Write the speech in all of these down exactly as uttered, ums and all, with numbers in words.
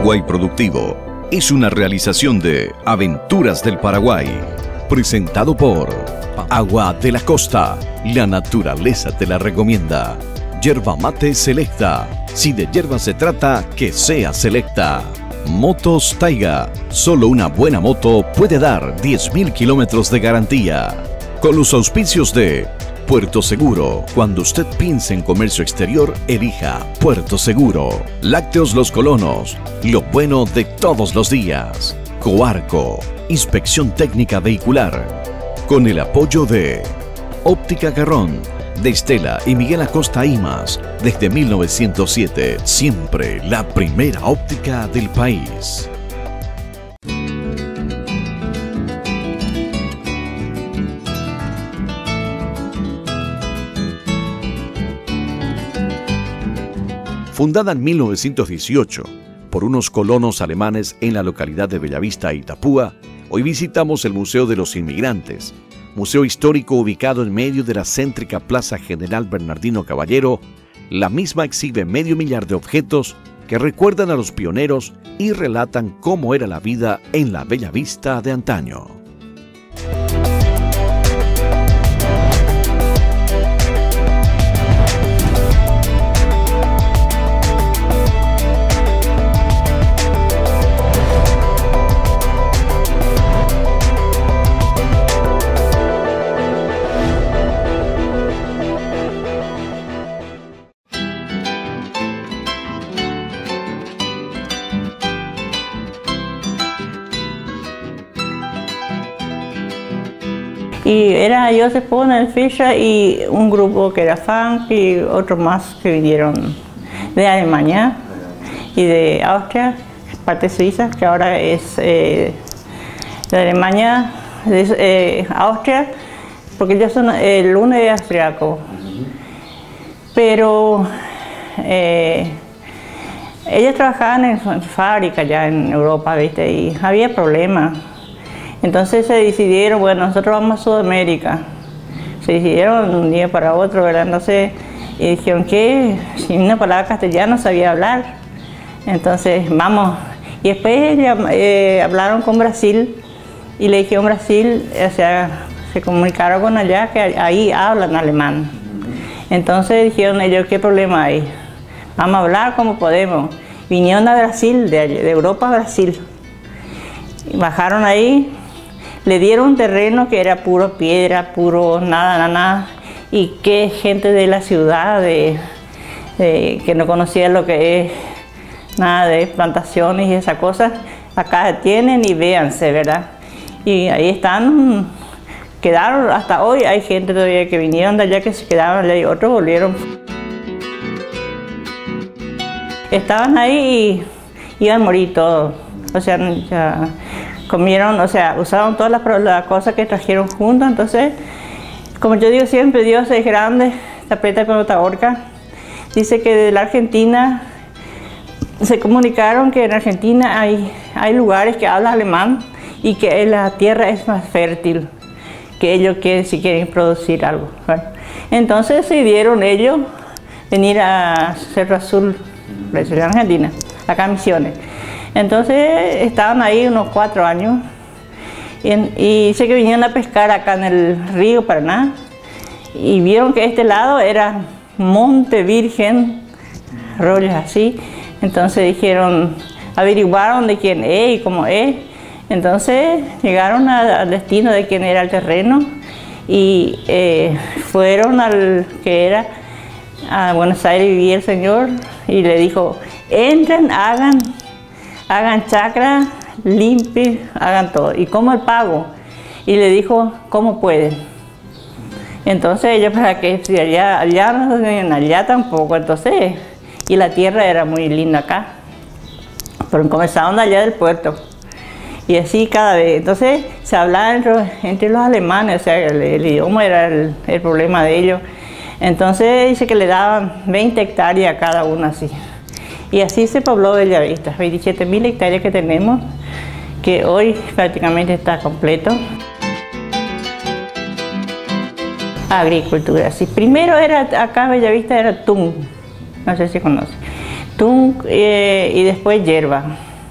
Paraguay Productivo es una realización de Aventuras del Paraguay, presentado por Agua de la Costa, la naturaleza te la recomienda. Yerba mate selecta, si de yerba se trata, que sea selecta. Motos Taiga, solo una buena moto puede dar diez mil kilómetros de garantía. Con los auspicios de Puerto Seguro, cuando usted piense en comercio exterior, elija Puerto Seguro. Lácteos Los Colonos, lo bueno de todos los días. Coarco, inspección técnica vehicular. Con el apoyo de Óptica Garrón, de Estela y Miguel Acosta Imas, desde mil novecientos siete, siempre la primera óptica del país. Fundada en mil novecientos dieciocho por unos colonos alemanes en la localidad de Bellavista, Itapúa, hoy visitamos el Museo de los Inmigrantes, museo histórico ubicado en medio de la céntrica Plaza General Bernardino Caballero. La misma exhibe medio millar de objetos que recuerdan a los pioneros y relatan cómo era la vida en la Bellavista de antaño. Y era Joseph Bonner, Fischer y un grupo que era funk y otros más que vinieron de Alemania y de Austria, parte suiza, que ahora es eh, de Alemania, de eh, Austria, porque ellos son, el uno es austriaco. Pero eh, ellos trabajaban en fábricas ya en Europa, ¿viste? Y había problemas. Entonces se decidieron, bueno, nosotros vamos a Sudamérica. Se decidieron un día para otro, ¿verdad? Entonces, y dijeron que si una palabra castellana sabía hablar. Entonces, vamos. Y después eh, hablaron con Brasil y le dijeron Brasil, o sea, se comunicaron con allá que ahí hablan alemán. Entonces dijeron ellos, ¿qué problema hay? Vamos a hablar como podemos. Vinieron a Brasil, de, de Europa a Brasil. Y bajaron ahí. Le dieron un terreno que era puro piedra, puro nada, nada, nada. Y qué gente de la ciudad, de, de, que no conocía lo que es nada de plantaciones y esas cosas, acá tienen y véanse, ¿verdad? Y ahí están, quedaron, hasta hoy hay gente todavía que vinieron de allá que se quedaron allá y otros volvieron. Estaban ahí y iban a morir todos, o sea, ya, comieron, o sea, usaron todas las, las cosas que trajeron juntos. Entonces, como yo digo siempre, Dios es grande, te aprieta pero no te ahorca. Dice que de la Argentina se comunicaron que en Argentina hay, hay lugares que hablan alemán y que la tierra es más fértil que ellos que si quieren producir algo. Bueno, entonces decidieron ellos venir a Cerro Azul, en Argentina, acá en Misiones. Entonces estaban ahí unos cuatro años y, y sé que vinieron a pescar acá en el río Paraná y vieron que este lado era monte virgen, rollos así. Entonces dijeron, averiguaron de quién es y cómo es. Entonces llegaron a, al destino de quién era el terreno y eh, fueron al que era a Buenos Aires, vivía el señor y le dijo, entren, hagan. Hagan chacra, limpien, hagan todo. ¿Y cómo el pago? Y le dijo, ¿cómo pueden? Entonces ellos, para que si allá, allá no tenían, allá tampoco, entonces, y la tierra era muy linda acá. Pero comenzaron allá del puerto. Y así cada vez. Entonces se hablaba entre, entre los alemanes, o sea, el, el idioma era el, el problema de ellos. Entonces dice que le daban veinte hectáreas a cada uno así. Y así se pobló Bellavista, veintisiete mil hectáreas que tenemos, que hoy prácticamente está completo. Agricultura, sí. Primero era, acá en Bellavista era tung, no sé si conoce, tung eh, y después hierba.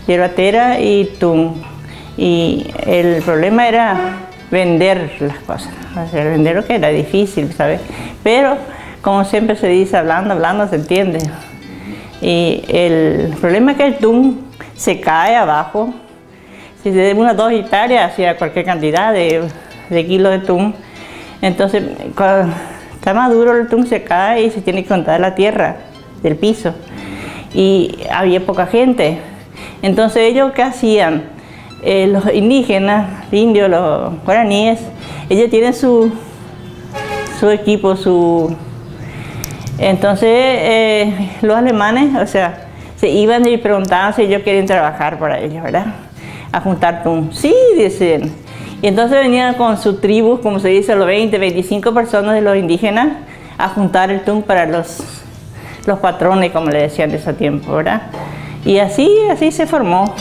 yerbatera y tum. Y el problema era vender las cosas, o sea, vender lo que era difícil, ¿sabes? Pero, como siempre se dice, hablando, hablando se entiende. Y el problema es que el tum se cae abajo. Si se de unas dos hectáreas, hacía cualquier cantidad de, de kilos de tum. Entonces, cuando está maduro el tum se cae y se tiene que contar la tierra del piso. Y había poca gente. Entonces, ellos, ¿qué hacían? Eh, los indígenas, indios, los guaraníes, ellos tienen su, su equipo, su... Entonces, eh, los alemanes, o sea, se iban y preguntaban si ellos querían trabajar para ellos, ¿verdad? A juntar tum. Sí, dicen. Y entonces venían con su tribu, como se dice, los veinte, veinticinco personas de los indígenas, a juntar el tum para los, los patrones, como le decían de ese tiempo, ¿verdad? Y así, así se formó.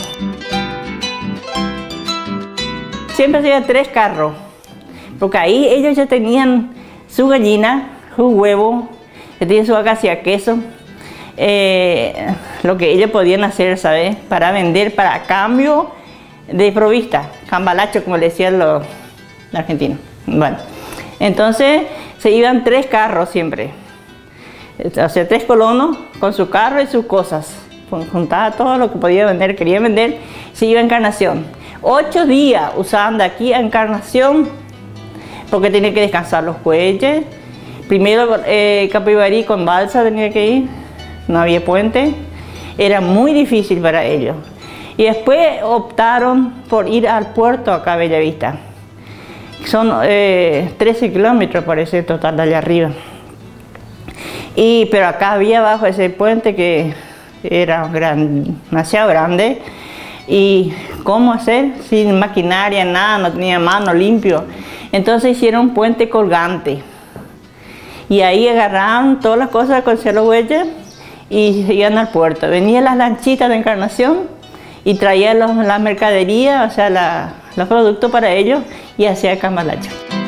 Siempre hacía tres carros, porque ahí ellos ya tenían su gallina, su huevo, ya tenían su vaca, hacía queso, eh, lo que ellos podían hacer, ¿sabes? Para vender, para cambio de provista, cambalacho, como le decían los argentinos. Bueno, entonces se iban tres carros siempre, o sea, tres colonos con su carro y sus cosas, juntaba todo lo que podía vender, quería vender, se iba a Encarnación. Ocho días usaban de aquí a Encarnación, porque tenía que descansar los bueyes. Primero eh, Capibarí con balsa tenía que ir, no había puente, era muy difícil para ellos. Y después optaron por ir al puerto acá a Bellavista. Son eh, trece kilómetros parece total de allá arriba. Y, pero acá había abajo ese puente que era gran, demasiado grande. Y cómo hacer sin maquinaria, nada, no tenía mano limpio. Entonces hicieron un puente colgante. Y ahí agarraron todas las cosas con los bueyes y iban al puerto. Venían las lanchitas de Encarnación y traían los, la mercadería, o sea, la, los productos para ellos y hacía cambalacho.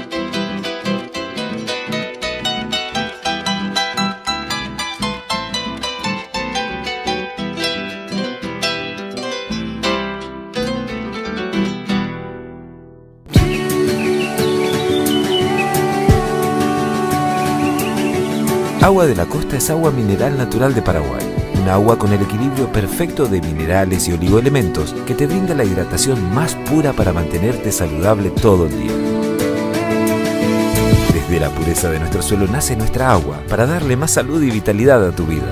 Agua de la Costa es agua mineral natural de Paraguay. Un agua con el equilibrio perfecto de minerales y oligoelementos que te brinda la hidratación más pura para mantenerte saludable todo el día. Desde la pureza de nuestro suelo nace nuestra agua para darle más salud y vitalidad a tu vida.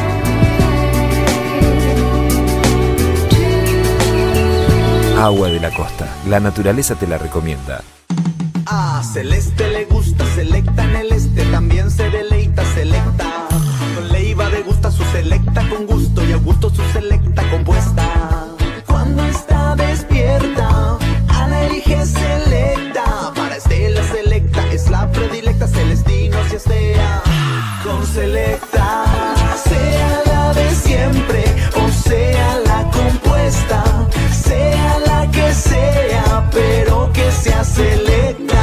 Agua de la Costa. La naturaleza te la recomienda. A Celeste le gusta Selecta en el este, también se deleita Selecta. Con Leiva le gusta su Selecta con gusto y a gusto su Selecta compuesta. Cuando está despierta, Ana elige Selecta. Para Estela Selecta es la predilecta, Celestinos y Estea. Con Selecta, sea la de siempre o sea la compuesta, sea la que sea, pero que sea Selecta.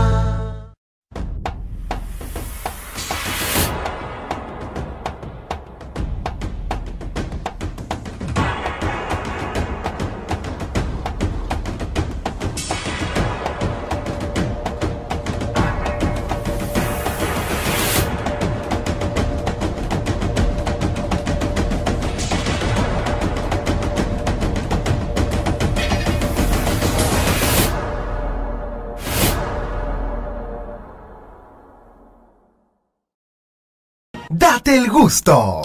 ¡Date el gusto!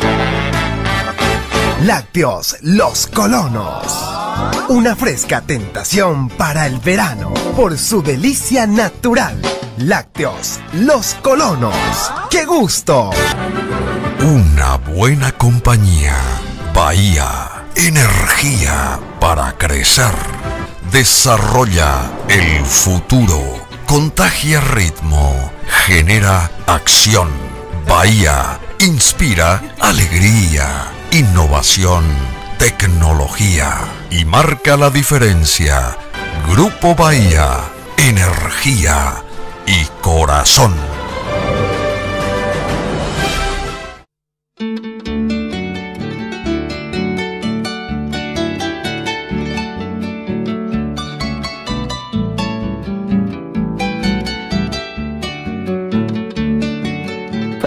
Lácteos Los Colonos. Una fresca tentación para el verano por su delicia natural. Lácteos Los Colonos. ¡Qué gusto! Una buena compañía. Bahía. Energía para crecer. Desarrolla el futuro. Contagia ritmo. Genera acción. Bahía inspira alegría, innovación, tecnología y marca la diferencia. Grupo Bahía, energía y corazón.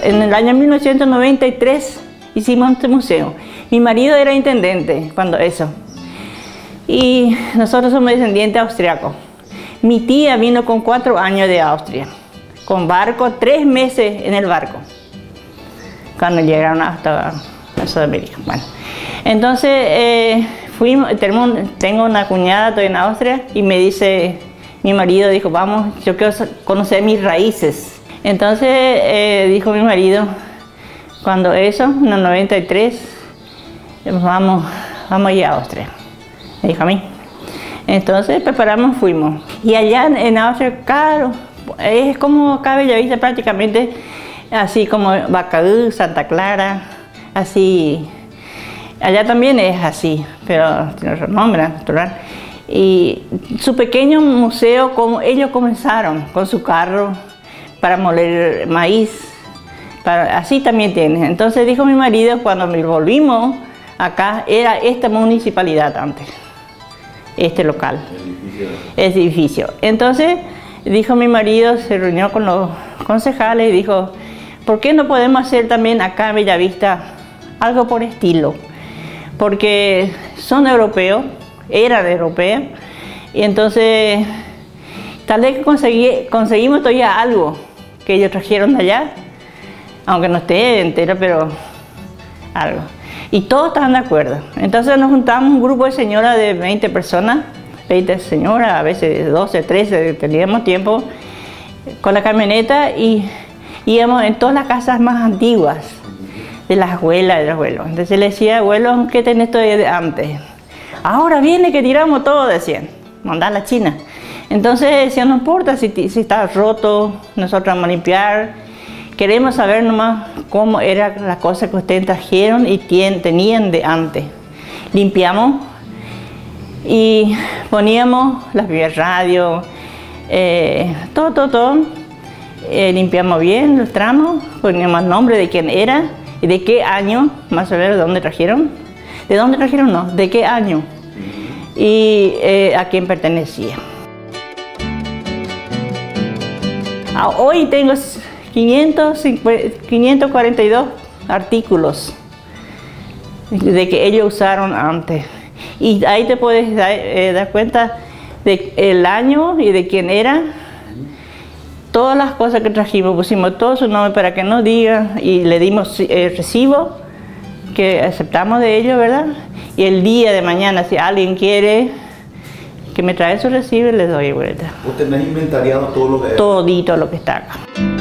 En el año mil novecientos noventa y tres hicimos este museo. Mi marido era intendente cuando eso. Y nosotros somos descendientes austriacos. Mi tía vino con cuatro años de Austria, con barco, tres meses en el barco, cuando llegaron hasta Sudamérica. Bueno, entonces eh, fuimos, tenemos, tengo una cuñada todavía en Austria y me dice, mi marido dijo, vamos, yo quiero conocer mis raíces. Entonces eh, dijo mi marido, cuando eso, en el noventa y tres, vamos, vamos a ir a Austria, me dijo a mí. Entonces preparamos, fuimos. Y allá en Austria, claro, es como acá Bellavista prácticamente, así como Bacadú, Santa Clara, así. Allá también es así, pero tiene otro nombre natural. Y su pequeño museo, como ellos comenzaron con su carro para moler maíz, para, así también tiene. Entonces dijo mi marido, cuando me volvimos acá, era esta municipalidad antes, este local, este edificio. Entonces dijo mi marido, se reunió con los concejales y dijo, ¿por qué no podemos hacer también acá en Bellavista algo por estilo? Porque son europeos, eran europeos, y entonces tal vez conseguí, conseguimos todavía algo que ellos trajeron de allá, aunque no esté entero, pero algo. Y todos estaban de acuerdo. Entonces nos juntamos un grupo de señoras de veinte personas, veinte señoras, a veces doce, trece, teníamos tiempo, con la camioneta y íbamos en todas las casas más antiguas de las abuelas, de los abuelos. Entonces le decía, abuelo, ¿qué tenés todavía de antes? Ahora viene que tiramos todo, decían, mandar a la China. Entonces decían, no importa si, si está roto, nosotros vamos a limpiar. Queremos saber nomás cómo era la cosa que ustedes trajeron y tien, tenían de antes. Limpiamos y poníamos las vías radio, eh, todo, todo, todo. Eh, limpiamos bien los tramos, poníamos el nombre de quién era y de qué año, más o menos, de dónde trajeron. ¿De dónde trajeron? No, ¿de qué año? Y eh, a quién pertenecía. Ah, hoy tengo quinientos cuarenta y dos artículos de que ellos usaron antes. Y ahí te puedes dar, eh, dar cuenta del año y de quién era. Todas las cosas que trajimos, pusimos todo su nombre para que nos diga y le dimos el recibo que aceptamos de ellos, ¿verdad? Y el día de mañana, si alguien quiere que me trae su recibo, les doy vuelta. ¿Usted me ha inventariado todo lo que es? Todito lo que está acá.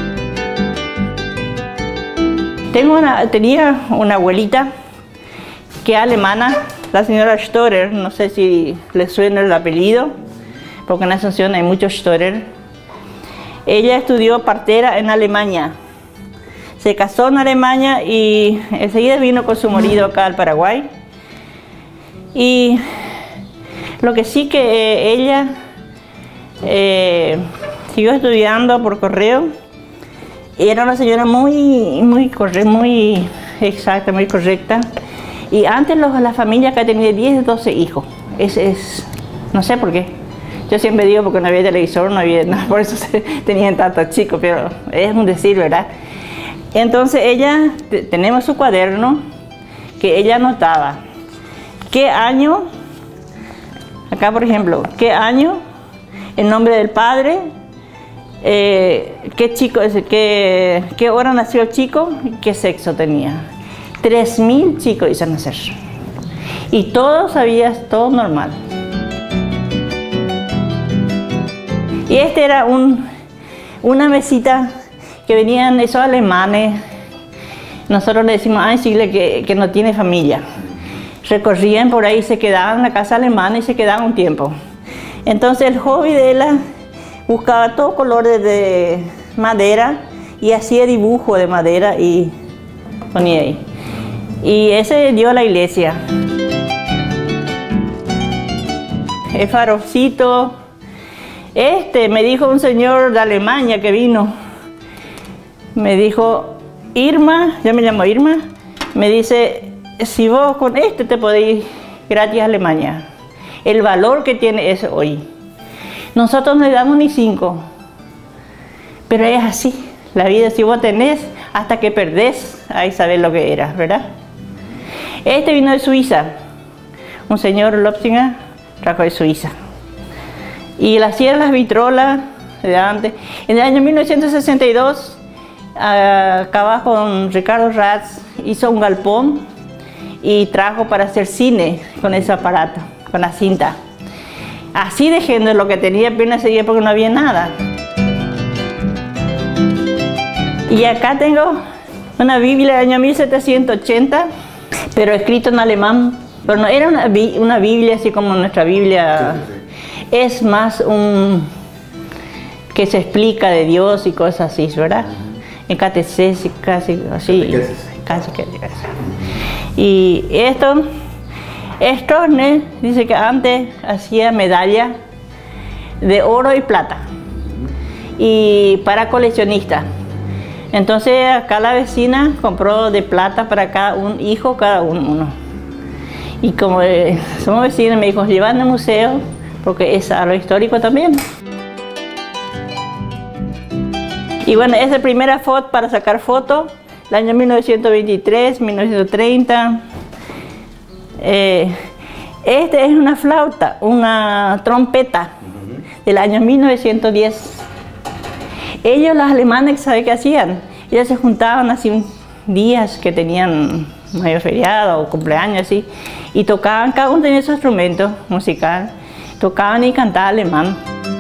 Tengo una, tenía una abuelita que es alemana, la señora Storer, no sé si le suena el apellido, porque en Asunción hay muchos Storer. Ella estudió partera en Alemania. Se casó en Alemania y enseguida vino con su marido acá al Paraguay. Y lo que sí que eh, ella eh, siguió estudiando por correo. Era una señora muy, muy, corre, muy exacta, muy correcta. Y antes los, la familia acá tenía diez, doce hijos. Es, es, no sé por qué. Yo siempre digo porque no había televisor, no había nada, por eso se, tenían tantos chicos, pero es un decir, ¿verdad? Entonces ella, tenemos su cuaderno que ella anotaba. ¿Qué año? Acá por ejemplo, ¿qué año? El nombre del padre, eh, qué chico, qué, qué hora nació el chico y qué sexo tenía. Tres mil chicos hizo nacer. Y todo sabías, todo normal. Y este era un, una mesita que venían esos alemanes, nosotros le decimos, ay, sí, que, que no tiene familia. Recorrían por ahí, se quedaban en la casa alemana y se quedaban un tiempo. Entonces el hobby de ella buscaba todo colores de madera y hacía dibujo de madera y ponía ahí. Y ese dio a la iglesia. El farolcito. Este, me dijo un señor de Alemania que vino, me dijo, Irma, yo me llamo Irma, me dice, si vos con este te podés ir gratis a Alemania. El valor que tiene eso hoy. Nosotros no le damos ni cinco, pero es así, la vida, si vos tenés, hasta que perdés, ahí sabés lo que era, ¿verdad? Este vino de Suiza, un señor Lopsinger trajo de Suiza. Y él hacía las vitrolas de antes. En el año mil novecientos sesenta y dos, acá con Ricardo Ratz, hizo un galpón y trajo para hacer cine con ese aparato, con la cinta. Así de género, lo que tenía apenas seguía porque no había nada. Y acá tengo una Biblia del año mil setecientos ochenta, pero escrito en alemán. Pero no era una, una Biblia así como nuestra Biblia. Sí, sí, sí. Es más un que se explica de Dios y cosas así, ¿verdad? En catequesis, casi así. Casi que. Y esto, Stroessner dice que antes hacía medallas de oro y plata y para coleccionistas. Entonces acá la vecina compró de plata para cada un hijo, cada uno. Y como eh, somos vecinos, me dijo, llevan al museo porque es algo histórico también. Y bueno, esa es la primera foto para sacar fotos, el año mil novecientos veintitrés, mil novecientos treinta. Eh, este es una flauta, una trompeta del año mil novecientos diez. Ellos, los alemanes, ¿saben qué hacían? Ellos se juntaban así días que tenían mayor feriado o cumpleaños así, y tocaban, cada uno tenía su instrumento musical, tocaban y cantaban alemán.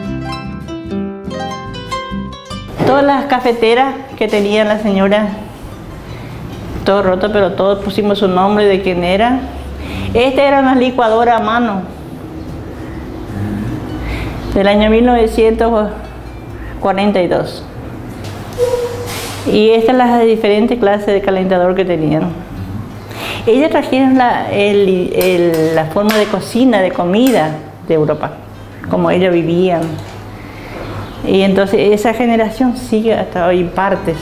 Todas las cafeteras que tenían la señora, todo roto, pero todos pusimos su nombre de quién era. Esta era una licuadora a mano del año mil novecientos cuarenta y dos. Y estas las diferentes clases de calentador que tenían. Ellos trajeron la, el, el, la forma de cocina, de comida de Europa, como ellos vivían. Y entonces esa generación sigue hasta hoy en partes.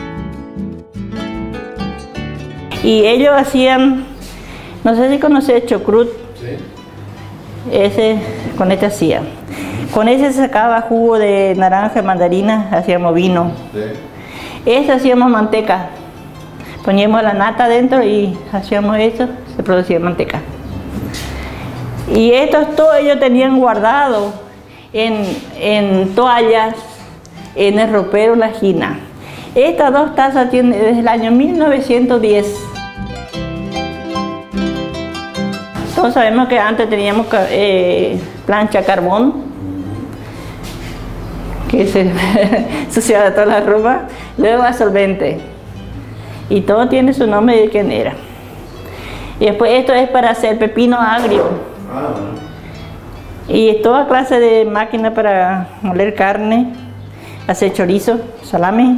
Y ellos hacían, no sé si conoces chocrut. Sí. Ese, con este hacía. Con ese se sacaba jugo de naranja, mandarina, hacíamos vino. Sí. Este hacíamos manteca. Poníamos la nata dentro y hacíamos eso, se producía manteca. Y estos todos ellos tenían guardado en, en toallas, en el ropero, la gina. Estas dos tazas tienen desde el año mil novecientos diez. Todos sabemos que antes teníamos eh, plancha a carbón, que se ensuciaba toda la ropa, luego a solvente. Y todo tiene su nombre de quién era. Y después esto es para hacer pepino agrio. Y toda clase de máquina para moler carne, hacer chorizo, salami.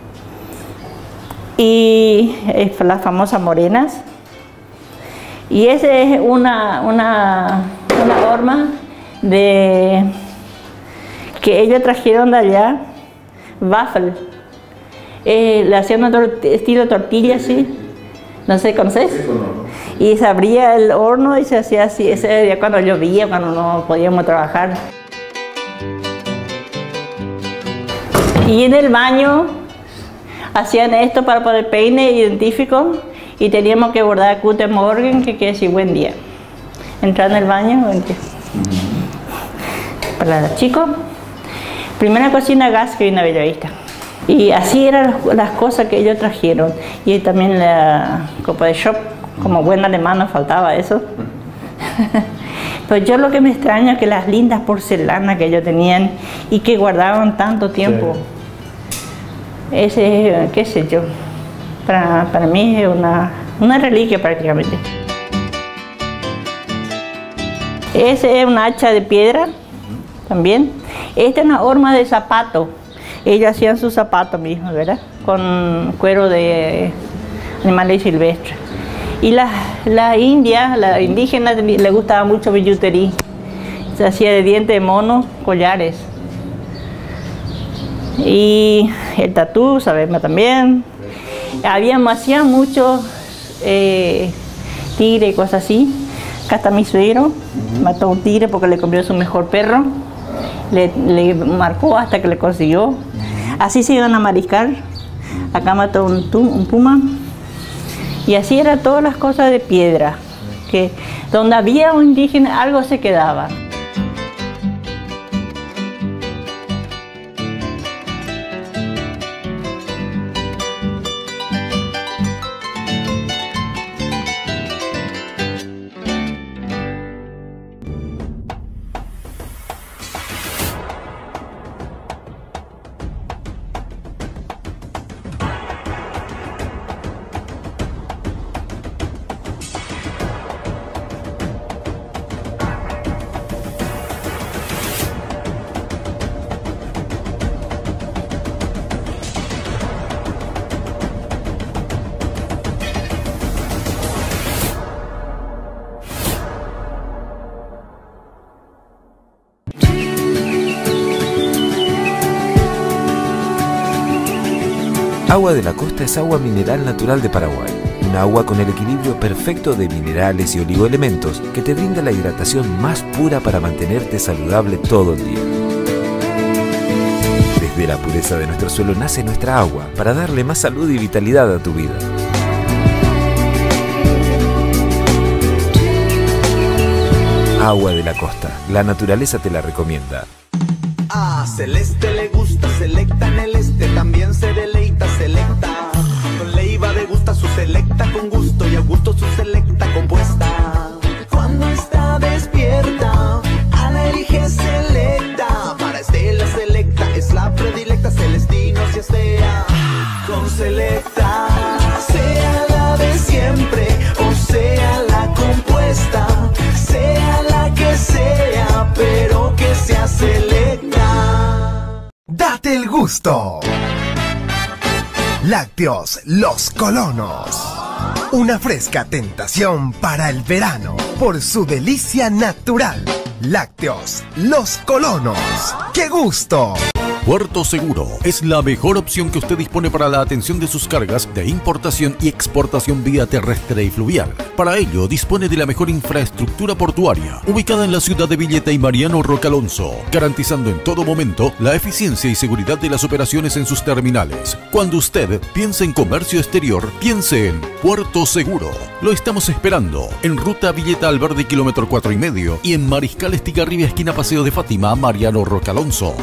Y las famosas morenas. Y esa es una, una, una horma de, que ellos trajeron de allá, waffle. Eh, le hacían un estilo tortilla así, no sé, ¿conoces? Y se abría el horno y se hacía así, ese día cuando llovía, cuando no podíamos trabajar. Y en el baño hacían esto para poner peine identifico y teníamos que bordar Guten Morgen, que quiere decir buen día. Entrar en el baño, buen día. Para los chicos, primera cocina gas que vino a Bellavista. Y así eran las cosas que ellos trajeron. Y también la copa de shop, como buen alemán nos faltaba eso. Pues yo lo que me extraña es que las lindas porcelanas que ellos tenían y que guardaban tanto tiempo. Sí. Ese, qué sé yo, para, para mí es una, una reliquia prácticamente. Ese es un hacha de piedra también. Esta es una horma de zapato. Ellos hacían sus zapatos mismos, ¿verdad? Con cuero de animales silvestres. Y la, la india, la indígena, le gustaba mucho billutería. Se hacía de diente de mono, collares. Y el tatú, sabemos también. Había, hacían muchos eh, tigre y cosas así. Acá está mi suegro, mató un tigre porque le comió su mejor perro. Le, le marcó hasta que le consiguió. Así se iban a mariscar acá mató un, un puma. Y así eran todas las cosas de piedra, que donde había un indígena algo se quedaba. Agua de la Costa es agua mineral natural de Paraguay. Un agua con el equilibrio perfecto de minerales y oligoelementos que te brinda la hidratación más pura para mantenerte saludable todo el día. Desde la pureza de nuestro suelo nace nuestra agua para darle más salud y vitalidad a tu vida. Agua de la Costa. La naturaleza te la recomienda. A Celeste le gusta, selecta en el este, también se deleita, selecta. Con Leiva degusta su selecta con gusto y a gusto su selecta compuesta. Cuando está despierta, a la elige selecta. Para Estela selecta es la predilecta, Celestino si estea. Con selecta, sea la de siempre o sea la compuesta, sea la que sea, pero que sea selecta. Date el gusto. Lácteos Los Colonos. Una fresca tentación para el verano por su delicia natural. Lácteos Los Colonos. ¡Qué gusto! Puerto Seguro es la mejor opción que usted dispone para la atención de sus cargas de importación y exportación vía terrestre y fluvial. Para ello, dispone de la mejor infraestructura portuaria, ubicada en la ciudad de Villeta y Mariano Roque Alonso, garantizando en todo momento la eficiencia y seguridad de las operaciones en sus terminales. Cuando usted piense en comercio exterior, piense en Puerto Seguro. Lo estamos esperando en Ruta Villeta Alverde, kilómetro cuatro y medio, y en Mariscal Estigarribia, esquina Paseo de Fátima, Mariano Roque Alonso.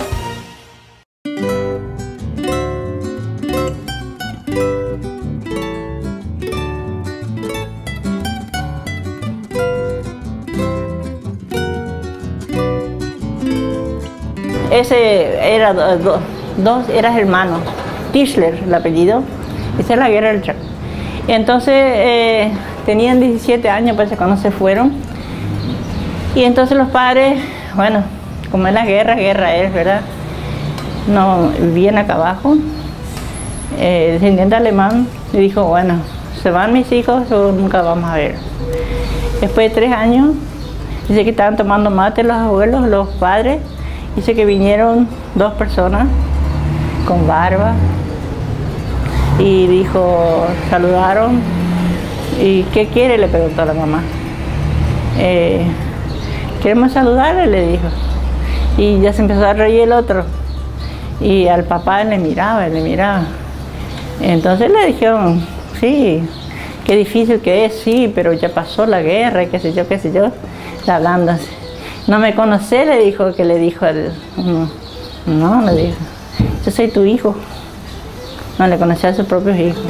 Ese era do, dos, eran hermanos, Tischler el apellido, esa es la guerra del Chaco. Y entonces eh, tenían diecisiete años pues, cuando se fueron. Y entonces los padres, bueno, como es la guerra, guerra es, ¿verdad? No, vivían acá abajo. Eh, descendiente alemán le dijo, bueno, se van mis hijos o nunca vamos a ver. Después de tres años, dice que estaban tomando mate los abuelos, los padres. Dice que vinieron dos personas con barba y dijo, saludaron. ¿Y qué quiere?, le preguntó a la mamá. Eh, queremos saludarle, le dijo. Y ya se empezó a reír el otro. Y al papá le miraba, le miraba. Entonces le dijeron, sí, qué difícil que es, sí, pero ya pasó la guerra, qué sé yo, qué sé yo, hablándose. No me conoce, le dijo, que le dijo el... No, no, le dijo, yo soy tu hijo. No le conocía a sus propios hijos.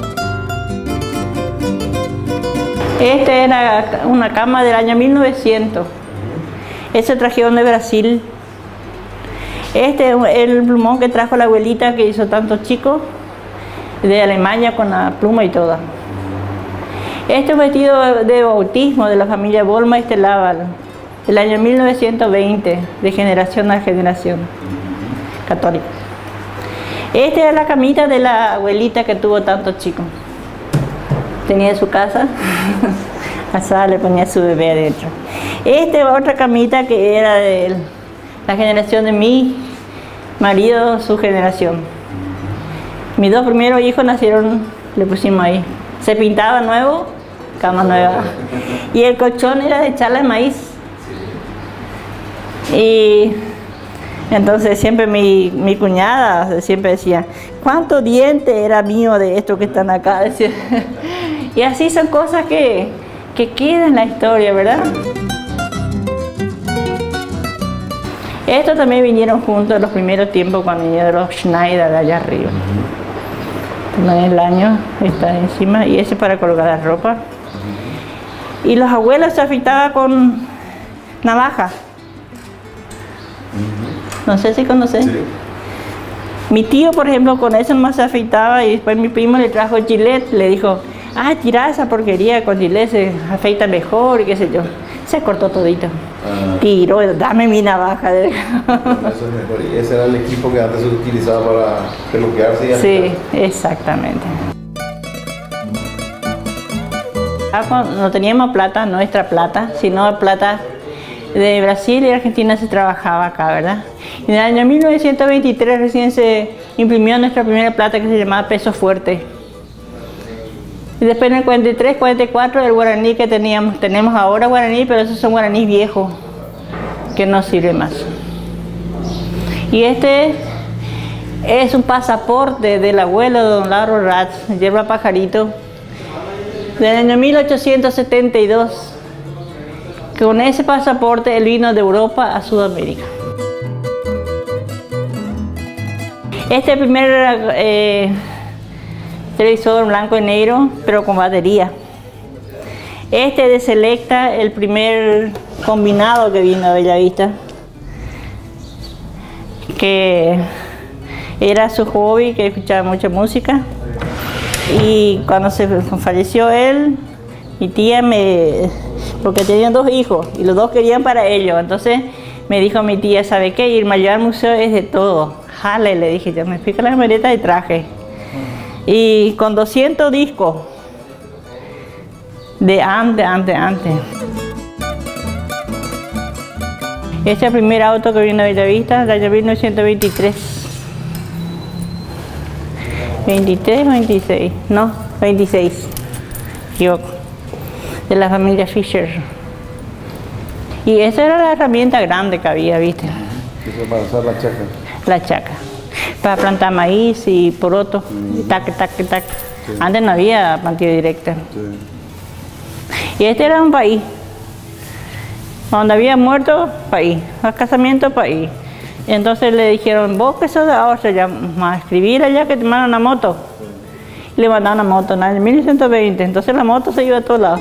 Este era una cama del año mil novecientos. Ese trajeron de Brasil. Este es el plumón que trajo la abuelita que hizo tantos chicos de Alemania con la pluma y todo. Este es vestido de bautismo de la familia Bolma y Estelábal, del año mil novecientos veinte, de generación a generación, católica. Esta es la camita de la abuelita que tuvo tantos chicos. Tenía en su casa, asada, le ponía su bebé adentro. Esta es otra camita que era de la generación de mi marido, su generación. Mis dos primeros hijos nacieron, le pusimos ahí. Se pintaba nuevo, cama nueva. Y el colchón era de charla de maíz. Y Entonces siempre mi, mi cuñada siempre decía, ¿cuánto diente era mío de esto que están acá? Decía. Y así son cosas que, que quedan en la historia, ¿verdad? Estos también vinieron juntos en los primeros tiempos cuando vinieron los Schneider de allá arriba. En el año está encima y ese para colgar la ropa. Y los abuelos se afeitaban con navaja. No sé si conocen. Sí. Mi tío, por ejemplo, con eso nomás se afeitaba y después mi primo le trajo Gillette, le dijo, ah, tira esa porquería, con Gillette se afeita mejor y qué sé yo. Se cortó todito. Ah. Tiró, dame mi navaja. Eso es mejor. Y ese era el equipo que antes se utilizaba para peluquearse y sí, afeitar. Exactamente. No teníamos plata, nuestra plata, sino plata de Brasil y Argentina se trabajaba acá, ¿verdad? En el año mil novecientos veintitrés recién se imprimió nuestra primera plata que se llamaba peso fuerte. Y después en el cuarenta y tres, cuarenta y cuatro el guaraní que teníamos, tenemos ahora guaraní, pero esos son guaraní viejos, que no sirve más. Y este es un pasaporte del abuelo de don Lauro Ratz, yerba pajarito, del año mil ochocientos setenta y dos. Con ese pasaporte él vino de Europa a Sudamérica. Este primer eh, televisor blanco y negro, pero con batería. Este de Selecta, el primer combinado que vino a Bellavista, que era su hobby, que escuchaba mucha música. Y cuando se falleció él, mi tía me... porque tenían dos hijos y los dos querían para ellos, entonces me dijo mi tía, ¿sabe qué? Ir mayor al museo es de todo. Jale, le dije yo, me explica la maleta y traje. Y con doscientos discos de antes, antes, antes. Este es el primer auto que vino a Bellavista, del año mil novecientos veintitrés. veintitrés o veintiséis, no, veintiséis, equivoco, de la familia Fisher. Y esa era la herramienta grande que había, ¿viste? Eso para usar la chaca. La chaca, para plantar maíz y poroto, mm. tac, tac, tac. Sí. Antes no había plantilla directa. Sí. Y este era un país. Donde había muerto, país. Los casamientos, país. Y entonces le dijeron, vos que sos de Austria, a escribir allá que te mandan una moto. Y le mandaron una moto en el mil novecientos veinte. Entonces la moto se iba a todos lados.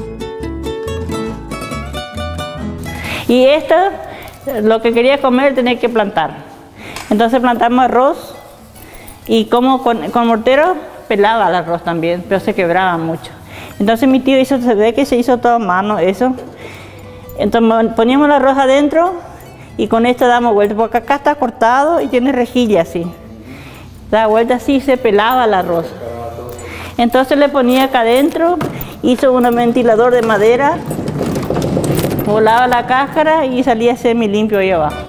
Y esto, lo que quería comer, tenía que plantar. Entonces plantamos arroz y como con, con mortero pelaba el arroz también, pero se quebraba mucho. Entonces mi tío hizo, se ve que se hizo todo a mano eso. Entonces poníamos el arroz adentro y con esto damos vuelta, porque acá está cortado y tiene rejilla así. Da vuelta así y se pelaba el arroz. Entonces le ponía acá adentro, hizo un ventilador de madera, volaba la cáscara y salía semi limpio ahí abajo.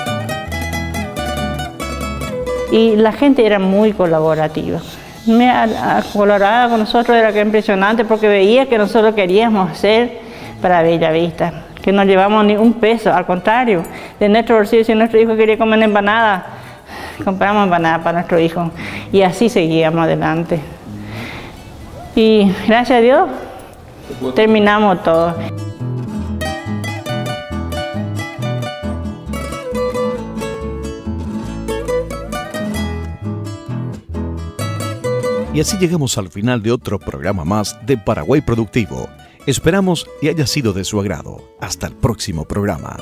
Y la gente era muy colaborativa. Me colaboraba con nosotros, era que impresionante porque veía que nosotros queríamos hacer para Bellavista, que no llevamos ni un peso, al contrario, de nuestro bolsillo, si nuestro hijo quería comer empanada, compramos empanada para nuestro hijo y así seguíamos adelante. Y gracias a Dios terminamos todo. Y así llegamos al final de otro programa más de Paraguay Productivo. Esperamos y haya sido de su agrado. Hasta el próximo programa.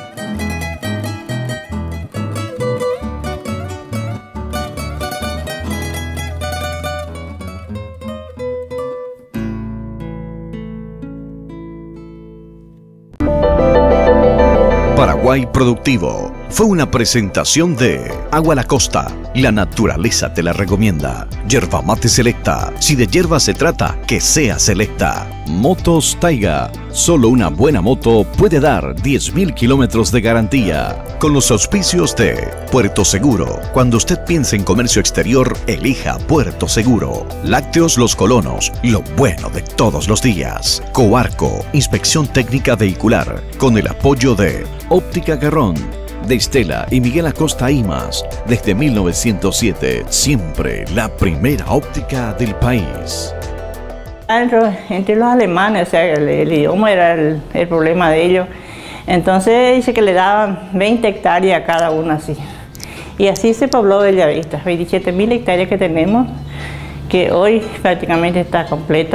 Paraguay Productivo fue una presentación de Agua La Costa, la naturaleza te la recomienda. Yerba mate selecta, si de hierba se trata, que sea selecta. Motos Taiga, solo una buena moto puede dar diez mil kilómetros de garantía. Con los auspicios de Puerto Seguro, cuando usted piense en comercio exterior, elija Puerto Seguro. Lácteos Los Colonos, lo bueno de todos los días. Coarco, inspección técnica vehicular, con el apoyo de Óptica Garrón. de Estela y Miguel Acosta Imas, desde mil novecientos siete, siempre la primera óptica del país. Entre, entre los alemanes, o sea, el, el idioma era el, el problema de ellos. Entonces dice que le daban veinte hectáreas a cada uno así. Y así se pobló Bellavista, veintisiete mil hectáreas que tenemos, que hoy prácticamente está completo.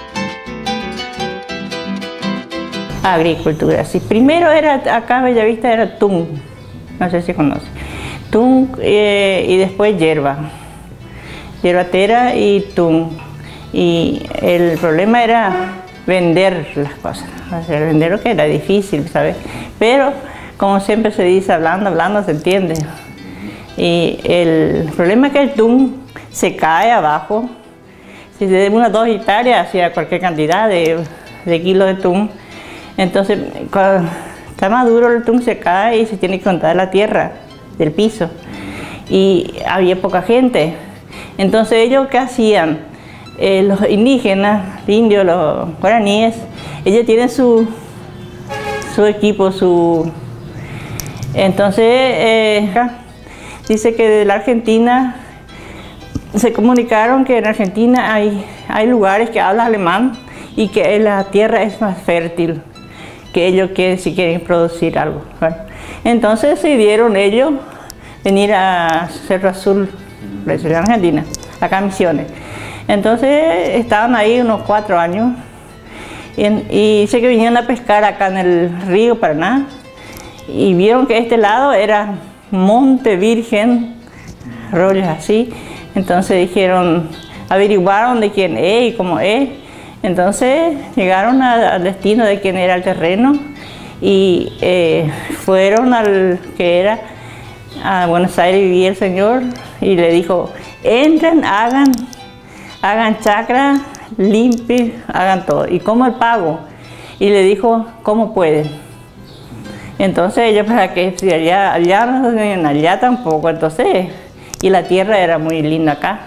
Agricultura, sí. Primero era, acá en Bellavista era tung, no sé si conoce. Tung eh, y después hierba, hierbatera y tung. Y el problema era vender las cosas, o sea, vender lo que era difícil, ¿sabes? Pero como siempre se dice, hablando, hablando se entiende. Y el problema es que el tung se cae abajo. Si se de unas dos hectáreas hacia cualquier cantidad de, de kilos de tung, entonces cuando está maduro el tung se cae y se tiene que contar la tierra del piso. Y había poca gente. Entonces ellos, ¿qué hacían? Eh, los indígenas, los indios, los guaraníes, ellos tienen su, su equipo, su... Entonces, eh, dice que de la Argentina se comunicaron que en Argentina hay, hay lugares que hablan alemán y que la tierra es más fértil, que ellos quieren, si quieren producir algo. Bueno, entonces decidieron ellos venir a Cerro Azul, de la Argentina, acá en Misiones. Entonces estaban ahí unos cuatro años y, en, y sé que vinieron a pescar acá en el río Paraná y vieron que este lado era monte virgen, rollos así. Entonces dijeron, averiguaron de quién es y cómo es. Entonces llegaron a, al destino de quién era el terreno y eh, fueron al que era a Buenos Aires, vivía el señor y le dijo, entren, hagan. Hagan chacra, limpien, hagan todo. ¿Y cómo el pago? Y le dijo, ¿cómo pueden? Entonces ellos, ¿para qué? Si allá, allá no tenían, allá tampoco. Entonces, y la tierra era muy linda acá.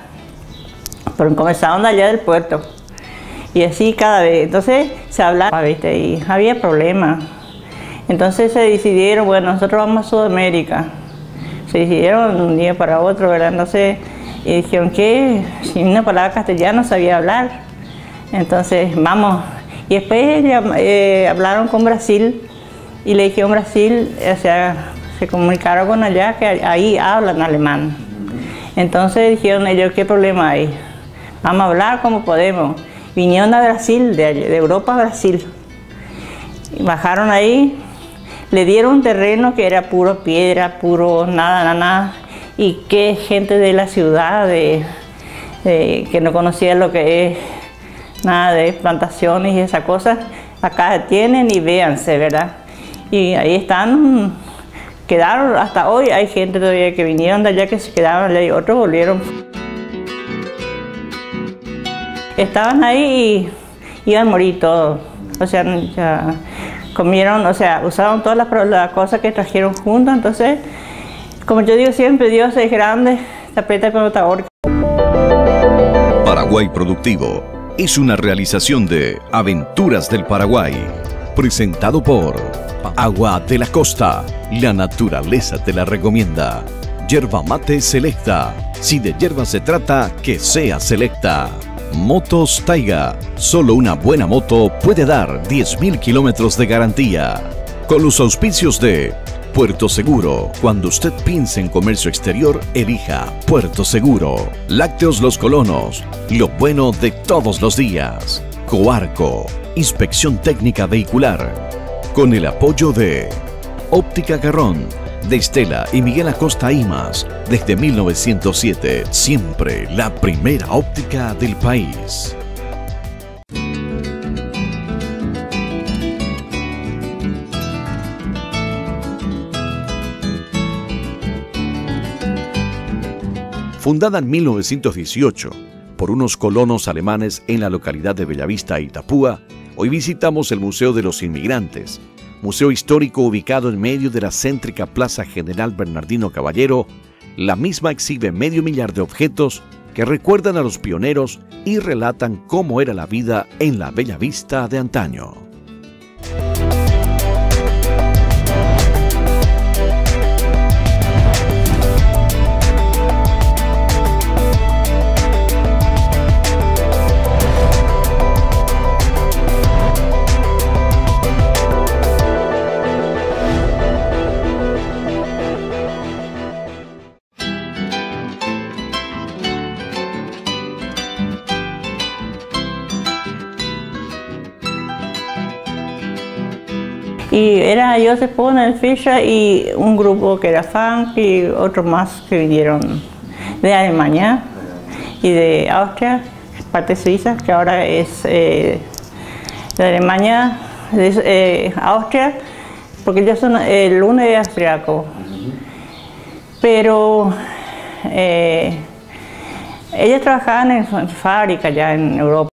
Pero comenzaron allá del puerto. Y así cada vez. Entonces se hablaba, ¿viste? Y había problemas. Entonces se decidieron, bueno, nosotros vamos a Sudamérica. Se decidieron un día para otro, ¿verdad? Entonces, y dijeron que si una palabra castellana sabía hablar, entonces vamos. Y después eh, hablaron con Brasil y le dijeron Brasil, o sea, se comunicaron con allá que ahí hablan alemán. Entonces dijeron ellos, ¿qué problema hay? Vamos a hablar como podemos. Vinieron a Brasil, de, de Europa a Brasil. Y bajaron ahí, le dieron un terreno que era puro piedra, puro nada, nada, nada. Y qué gente de la ciudad, de, de, que no conocía lo que es nada de plantaciones y esas cosas, acá tienen y véanse, ¿verdad? Y ahí están, quedaron, hasta hoy hay gente todavía que vinieron de allá que se quedaron allá y otros volvieron. Estaban ahí y iban a morir todos, o sea, ya comieron, o sea, usaron todas las, las cosas que trajeron juntos, entonces... Como yo digo siempre, Dios es grande, te aprieta con otra horca. Paraguay Productivo es una realización de Aventuras del Paraguay, presentado por Agua de la Costa, la naturaleza te la recomienda. Yerba mate selecta, si de yerba se trata, que sea selecta. Motos Taiga, solo una buena moto puede dar diez mil kilómetros de garantía. Con los auspicios de Puerto Seguro. Cuando usted piense en comercio exterior, elija Puerto Seguro. Lácteos Los Colonos, lo bueno de todos los días. Coarco, inspección técnica vehicular. Con el apoyo de Óptica Garrón, de Estela y Miguel Acosta Imas, desde mil novecientos siete, siempre la primera óptica del país. Fundada en mil novecientos dieciocho por unos colonos alemanes en la localidad de Bellavista, Itapúa, hoy visitamos el Museo de los Inmigrantes, museo histórico ubicado en medio de la céntrica Plaza General Bernardino Caballero. La misma exhibe medio millar de objetos que recuerdan a los pioneros y relatan cómo era la vida en la Bellavista de antaño. Y era Joseph Bonner, Fischer y un grupo que era funk y otros más que vinieron de Alemania y de Austria, parte suiza, que ahora es eh, de Alemania, de eh, Austria, porque ellos son, el uno es austriaco. Pero eh, ellos trabajaban en fábrica ya en Europa.